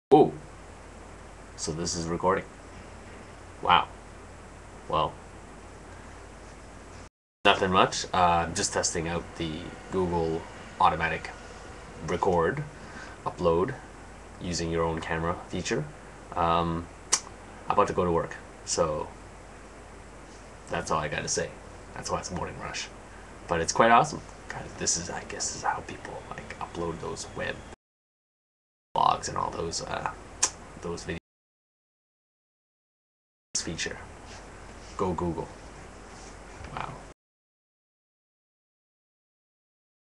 Oh, so this is recording. Wow. Well, nothing much. Just testing out the Google automatic record, upload using your own camera feature. Um, I'm about to go to work, so that's all I gotta say. That's why it's morning rush, but it's quite awesome because I guess, is how people like upload those web blogs and all those videos feature. Go Google. Wow.